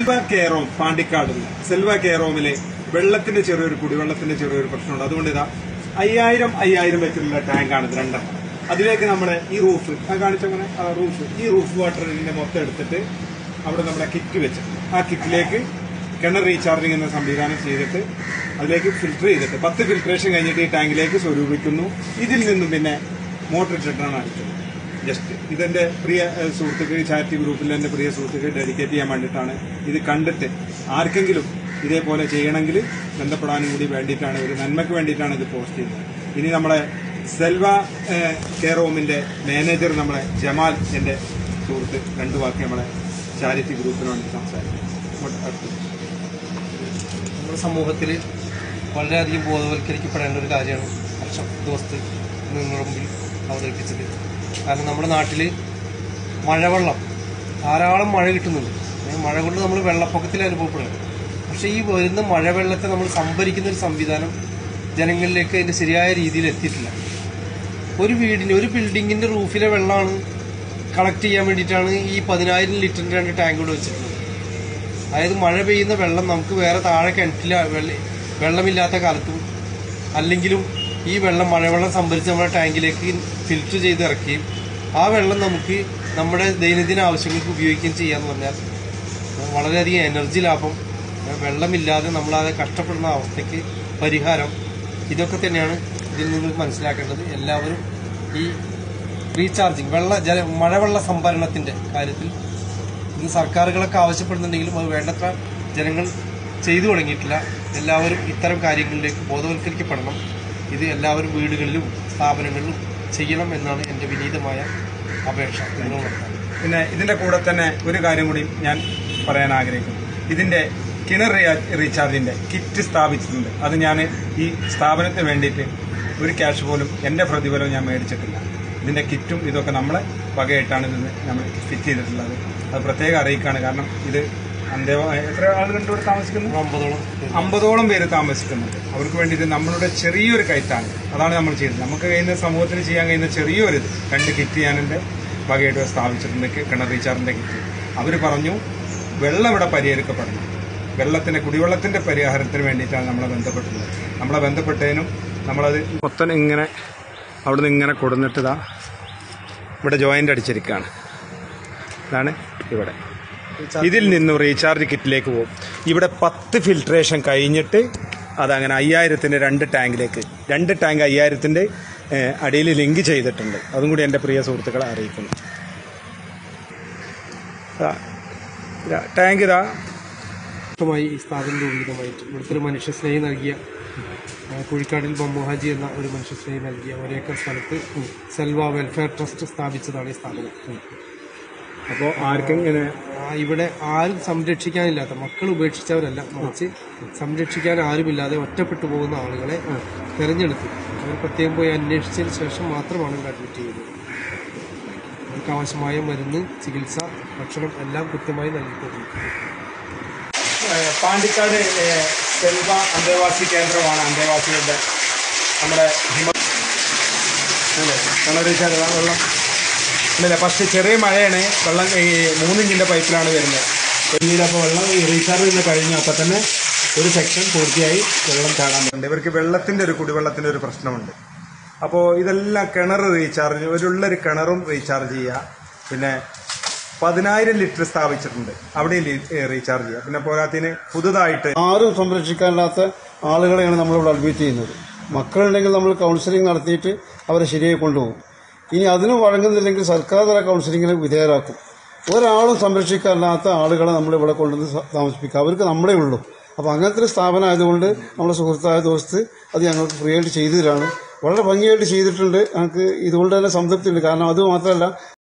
സെൽവ കെയറോം പാണ്ടിക്കാടുള്ള സെൽവ കെയറോമിലെ വെള്ളത്തിന്റെ കുടിവെള്ളത്തിന്റെ ചെറിയൊരു പ്രശ്നമുണ്ട്. അതുകൊണ്ട് ഇതാ 5000 വെച്ചിട്ടുള്ള ടാങ്കാണ് ഇത് രണ്ടും. അതിലേക്ക് നമ്മുടെ ഈ റൂഫ് കാണിച്ചങ്ങനെ ഈ റൂഫ് വാട്ടറിന്റെ മൊത്തം എടുത്തിട്ട് അവിടെ നമ്മുടെ കിറ്റ് വെച്ചിട്ടുണ്ട്. ആ കിറ്റിലേക്ക് കിണർ റീചാർജിങ് എന്ന സംവിധാനം ചെയ്തിട്ട് അതിലേക്ക് ഫിൽറ്റർ ചെയ്തിട്ട് 10 ഫിൽട്രേഷൻ കഴിഞ്ഞിട്ട് ഈ ടാങ്കിലേക്ക് സ്വരൂപിക്കുന്നു. ഇതിൽ നിന്നും പിന്നെ മോട്ടർ ഇട്ടിട്ടാണ് അടിച്ചത്. ജസ്റ്റ് ഇതെന്റെ പ്രിയ സുഹൃത്തുക്കൾ, ചാരിറ്റി ഗ്രൂപ്പിലെ എന്റെ പ്രിയ സുഹൃത്തുക്കൾ ഡെഡിക്കേറ്റ് ചെയ്യാൻ വേണ്ടിയിട്ടാണ്. ഇത് കണ്ടിട്ട് ആർക്കെങ്കിലും ഇതേപോലെ ചെയ്യണമെങ്കിൽ ബന്ധപ്പെടാനും കൂടി വേണ്ടിയിട്ടാണ്, ഒരു നന്മയ്ക്ക് വേണ്ടിയിട്ടാണ് ഇത് പോസ്റ്റ് ചെയ്യുന്നത്. ഇനി നമ്മളെ സെൽവ കെയറോമിന്റെ മാനേജർ നമ്മളെ ജമാൽ, എന്റെ സുഹൃത്ത്, 2 വാക്ക് നമ്മളെ ചാരിറ്റി ഗ്രൂപ്പിന് വേണ്ടി സംസാരിക്കും. നമ്മുടെ സമൂഹത്തിൽ വളരെയധികം ബോധവൽക്കരിക്കപ്പെടേണ്ട ഒരു കാര്യമാണ് അർഷം ദോസ്ത് നിങ്ങളുടെ മുമ്പിൽ അവതരിപ്പിച്ചത്. കാരണം നമ്മുടെ നാട്ടിൽ മഴവെള്ളം ധാരാളം മഴ കിട്ടുന്നുണ്ട്. മഴ കൊണ്ട് നമ്മൾ വെള്ളപ്പൊക്കത്തിൽ അനുഭവപ്പെടുക. പക്ഷേ ഈ വരുന്ന മഴവെള്ളത്തെ നമ്മൾ സംഭരിക്കുന്ന ഒരു സംവിധാനം ജനങ്ങളിലേക്ക് അതിന്റെ ശരിയായ രീതിയിൽ എത്തിയിട്ടില്ല. ഒരു ബിൽഡിങ്ങിന്റെ റൂഫിലെ വെള്ളമാണ് കളക്ട് ചെയ്യാൻ വേണ്ടിയിട്ടാണ് ഈ 10000 ലിറ്ററിന്റെ 2 ടാങ്കുകൾ വെച്ചിട്ടുള്ളത്. അതായത് മഴ പെയ്യുന്ന വെള്ളം നമുക്ക് വേറെ താഴെ കിണറ്റിൽ വെള്ളമില്ലാത്ത കാലത്തും അല്ലെങ്കിലും ഈ മഴവെള്ളം സംഭരിച്ച് നമ്മുടെ ടാങ്കിലേക്ക് ഫിൽറ്റർ ചെയ്ത് ഇറക്കുകയും ആ വെള്ളം നമുക്ക് നമ്മുടെ ദൈനംദിന ആവശ്യങ്ങൾക്ക് ഉപയോഗിക്കുകയും ചെയ്യാന്ന് പറഞ്ഞാൽ വളരെയധികം എനർജി ലാഭം, വെള്ളമില്ലാതെ നമ്മളത് കഷ്ടപ്പെടുന്ന അവസ്ഥയ്ക്ക് പരിഹാരം, ഇതൊക്കെ തന്നെയാണ് ഇതിൽ നിന്ന് മനസ്സിലാക്കേണ്ടത്. എല്ലാവരും ഈ റീചാർജിങ് മഴവെള്ള സംഭരണത്തിന്റെ കാര്യത്തിൽ ഇന്ന് സർക്കാരുകളൊക്കെ ആവശ്യപ്പെടുന്നുണ്ടെങ്കിലും അത് വേണ്ടത്ര ജനങ്ങൾ ചെയ്തു തുടങ്ങിയിട്ടില്ല. എല്ലാവരും ഇത്തരം കാര്യങ്ങളിലേക്ക് ബോധവൽക്കരിക്കപ്പെടണം. ഇത് എല്ലാവരും വീടുകളിലും സ്ഥാപനങ്ങളിലും ചെയ്യണം എന്നാണ് എൻ്റെ വിനീതമായ അപേക്ഷ. പിന്നെ ഇതിന്റെ കൂടെ തന്നെ ഒരു കാര്യം കൂടി ഞാൻ പറയാൻ ആഗ്രഹിക്കുന്നു. ഇതിന്റെ കിണർ റീചാർജിന്റെ കിറ്റ് സ്ഥാപിച്ചിട്ടുണ്ട്. അത് ഞാൻ ഈ സ്ഥാപനത്തിന് വേണ്ടിയിട്ട് ഒരു ക്യാഷ് പോലും എന്റെ പ്രതിഫലം ഞാൻ മേടിച്ചിട്ടില്ല. ഇതിന്റെ കിറ്റും ഇതൊക്കെ നമ്മളെ വകയായിട്ടാണ് ഇതിന് നമ്മൾ ഫിറ്റ് ചെയ്തിട്ടുള്ളത്. അത് പ്രത്യേകം അറിയിക്കുകയാണ്. കാരണം ഇത് എത്ര ആളുകളുണ്ട് ഇവിടെ താമസിക്കുന്നു? 50ഓളം പേര് താമസിക്കുന്നുണ്ട്. അവർക്ക് വേണ്ടിയിട്ട് നമ്മളുടെ ചെറിയൊരു കയറ്റാണ്. അതാണ് നമ്മൾ ചെയ്തത്. നമുക്ക് കഴിയുന്ന സമൂഹത്തിന് ചെയ്യാൻ കഴിയുന്ന ചെറിയൊരു 2 കിറ്റ് ഞാൻ എൻ്റെ വകയായിട്ട് സ്ഥാപിച്ചിട്ടുണ്ട്. കിണർ റീചാർജിന്റെ കിറ്റ്. അവർ പറഞ്ഞു വെള്ളം ഇവിടെ പരിഹരിക്കപ്പെടണം, കുടിവെള്ളത്തിന്റെ പരിഹാരത്തിന് വേണ്ടിയിട്ടാണ് നമ്മളെ ബന്ധപ്പെട്ടുള്ളത്. നമ്മളെ ബന്ധപ്പെട്ടതിനും നമ്മളത് മൊത്തം ഇങ്ങനെ അവിടെ നിന്ന് ഇങ്ങനെ കൊടുന്നിട്ട് ഇവിടെ ജോയിന്റ് അടിച്ചിരിക്കുകയാണ്. ഇതാണ് ഇവിടെ. ഇതിൽ നിന്നും റീചാർജ് കിറ്റിലേക്ക് പോകും. ഇവിടെ 10 ഫിൽട്രേഷൻ കഴിഞ്ഞിട്ട് അതങ്ങനെ 5000ന്റെ 2 ടാങ്കിലേക്ക് 2 ടാങ്ക് 5000ന്റെ അടിയിൽ ലിങ്ക് ചെയ്തിട്ടുണ്ട്. അതും കൂടി എൻ്റെ പ്രിയ സുഹൃത്തുക്കളെ അറിയിക്കുന്നു. ടാങ്ക് ഈ സ്ഥാപനം രൂപീകൃതമായിട്ട് ഇവിടുത്തെ ഒരു മനുഷ്യ സ്നേഹി നൽകിയ കുഴിക്കാടിൽ ബംബുഹാജി എന്ന ഒരു മനുഷ്യ സ്നേഹി നൽകിയ 1 ഏക്കർ സ്ഥലത്ത് സെൽവ വെൽഫെയർ ട്രസ്റ്റ് സ്ഥാപിച്ചതാണ് ഈ സ്ഥാപനം. അപ്പോൾ ആർക്കും ഇവിടെ ആരും സംരക്ഷിക്കാനില്ലാത്ത, മക്കൾ ഉപേക്ഷിച്ചവരല്ല, മറിച്ച് സംരക്ഷിക്കാൻ ആരുമില്ലാതെ ഒറ്റപ്പെട്ടു പോകുന്ന ആളുകളെ തെരഞ്ഞെടുത്ത് അവർ പ്രത്യേകം പോയി അന്വേഷിച്ചതിന് ശേഷം മാത്രമാണ് ഇവിടെ അഡ്മിറ്റ് ചെയ്യുന്നത്. അവർക്ക് ആവശ്യമായ മരുന്ന്, ചികിത്സ, ഭക്ഷണം എല്ലാം കൃത്യമായി നൽകിക്കൊണ്ടിരിക്കുന്നു. പാണ്ടിക്കാട് സെൽവ അന്തേവാസി കേന്ദ്രമാണ്. അന്തേവാസികളുടെ നമ്മുടെ വെള്ളം ഇല്ല. ഫസ്റ്റ് ചെറിയ മഴയാണ്. വെള്ളം 3 ഇഞ്ചിന്റെ പൈപ്പിലാണ് വരുന്നത്. പിന്നീട് അപ്പോൾ വെള്ളം റീചാർജ് ചെയ്യുന്ന കഴിഞ്ഞു. അപ്പം തന്നെ ഒരു സെക്ഷൻ പൂർത്തിയായി വെള്ളം ചാടാൻ പറ്റുന്നുണ്ട്. ഇവർക്ക് കുടിവെള്ളത്തിന്റെ ഒരു പ്രശ്നമുണ്ട്. അപ്പോൾ ഇതെല്ലാം കിണർ റീചാർജ്, ഒരു കിണറും റീചാർജ് ചെയ്യുക. പിന്നെ 10000 ലിറ്റർ സ്ഥാപിച്ചിട്ടുണ്ട്, അവിടെ റീചാർജ് ചെയ്യുക. പിന്നെ പോരാത്തിന് പുതുതായിട്ട് ആരും സംരക്ഷിക്കാനില്ലാത്ത ആളുകളെയാണ് നമ്മളിവിടെ അഡ്മിറ്റ് ചെയ്യുന്നത്. മക്കളുണ്ടെങ്കിൽ നമ്മൾ കൗൺസിലിംഗ് നടത്തിയിട്ട് അവരെ ശരിയായി കൊണ്ടുപോകും. ഇനി അതിനും വഴങ്ങുന്നില്ലെങ്കിൽ സർക്കാർ തല കൗൺസിലിങ്ങിന് വിധേയരാക്കും. ഒരാളും സംരക്ഷിക്കാനില്ലാത്ത ആളുകളെ നമ്മളിവിടെ കൊണ്ടുവന്ന് താമസിപ്പിക്കുക. അവർക്ക് നമ്മളേ ഉള്ളൂ. അപ്പോൾ അങ്ങനത്തെ ഒരു സ്ഥാപനം ആയതുകൊണ്ട് നമ്മുടെ സുഹൃത്തായ ദോസ്ത് അത് ഞങ്ങൾക്ക് ഫ്രീ ആയിട്ട് ചെയ്തു തരാണ്. വളരെ ഭംഗിയായിട്ട് ചെയ്തിട്ടുണ്ട്. ഞങ്ങൾക്ക് ഇതുകൊണ്ട് തന്നെ സംതൃപ്തിയുണ്ട്. കാരണം അത് മാത്രമല്ല,